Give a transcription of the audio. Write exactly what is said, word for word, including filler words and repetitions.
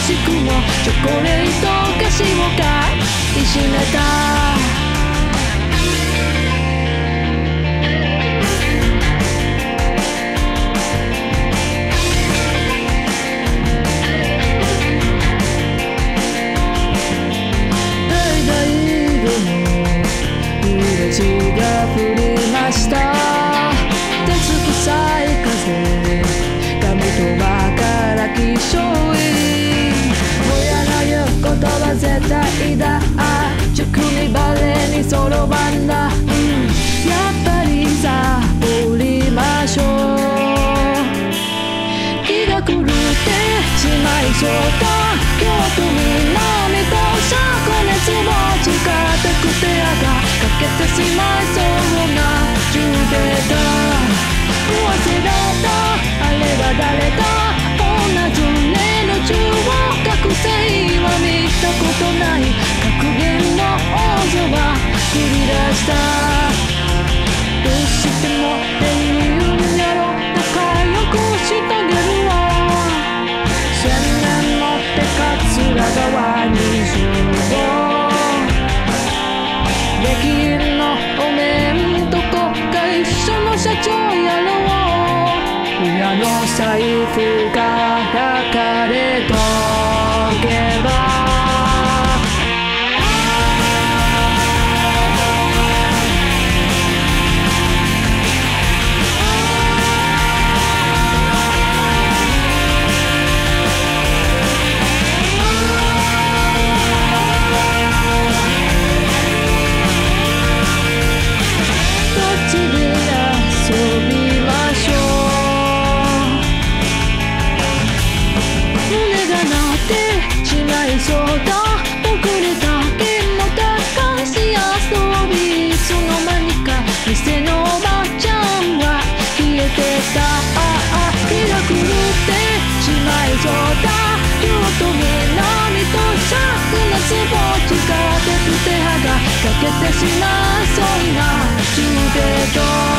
しくもチョコレート菓子を買い占めた。血が降りました。鉄臭い風髪とばからきしょい。もやら言うことは絶対だ。塾にバレエにそろばんだ、うん、やっぱりさ降りましょう。気が狂ってしまいそうだ。京都南と灼熱を使ってく手がかけてしまいそうなジュベだ。忘れたあれは誰だ。同じ目の中学生は見たことない格言の王女は繰り出した。どうしてもって言うんやろ。仲良くしてあげるわ。千年持って桂川にじゅうご駅員のお面とこ会社の社長やろう。親の財布が抱かれとけば。そうだ僕にだけの高し遊び。いつの間にか店のおばちゃんは消えてた。ああ気が狂ってしまいそうだ。京都南と灼熱を使って手がかけてしまいそうなジュベド。